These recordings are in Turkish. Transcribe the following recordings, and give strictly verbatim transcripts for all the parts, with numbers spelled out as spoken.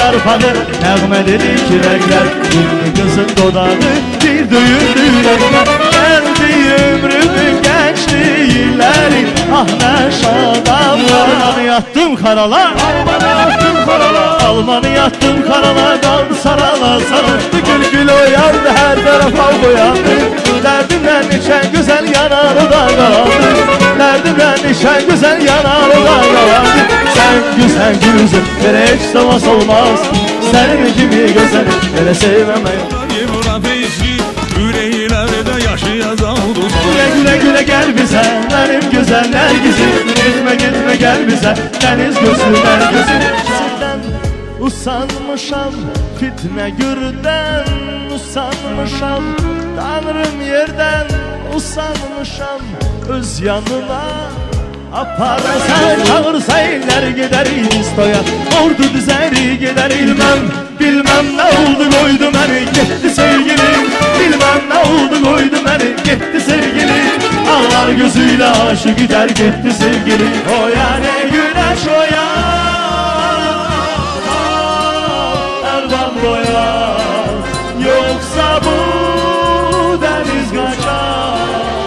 yarpağı, nəğmədir iki rənglər. Bir qızın dodağı, bir düyündü ürəklər. Gəldi ömrümün gençlikləri, ah nə şadam. Almanı yattım karala, almanı yattım karala, almanı yattım karala, qan sarala sarıldı, gül gül oyandı, hər tərəf al boyandı. Dərdimdən içən gözəl yanarı da qaldı, dərdimdən içən gözəl yanarı da qaldı. Sən güzel güzel, belə heç davas olmaz, sənin kimi gözəl, belə sevməmək. Yüreğlerde yaşayacağım. Güle güle güle gel bize, benim güzeller güzüm. Gitme gitme gel bize, deniz gözlüler gözüm. Sizden usanmışam, fitne gürden usanmışam. Tanrım yerden usanmışam, öz yanına aparsan, çağırsa eller gideriz toya, ordu düzeri gider. Bilmem, bilmem ne oldu koydu beni, gitti sevgilim. Bilmem ne oldu koydu beni, gitti sevgilim. Ağlar gözüyle aşık gider, gitti sevgilim. O yani güneş o ya, Ervan boya, yoksa bu deniz kaçar.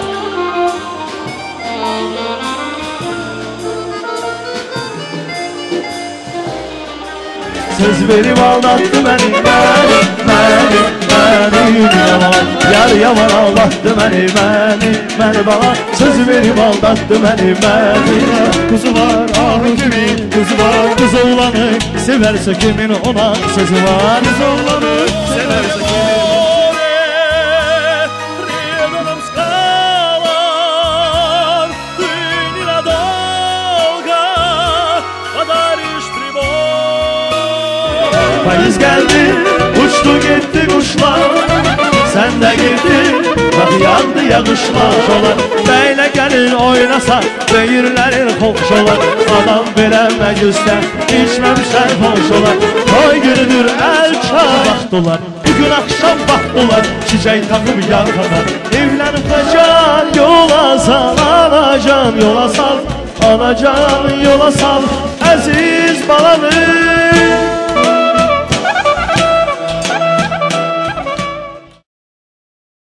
Söz verip aldattı beni, beni, beni, beni yaman. Yar yaman aldattı beni, beni, beni bana. Söz verip aldattı beni, beni. Kuzu var, ahı kimin kuzu var. Kız oğlanı severse kimin ona sözü var. Kız oğlanı severse kimin. Payız geldi, uçtu gitti kuşlar. Sen de gittin, bak yandı yağışlar. Beyle gelin oynasa, beyirlerin hoş olur. Adam vereme güzden, içmemişler hoş olur. Toy günüdür el çabaktılar, bugün akşam baktılar. Çiçek takıp yakana, evlenip kaçan yola sal. Anacan yola sal, anacan yola sal. Aziz balanı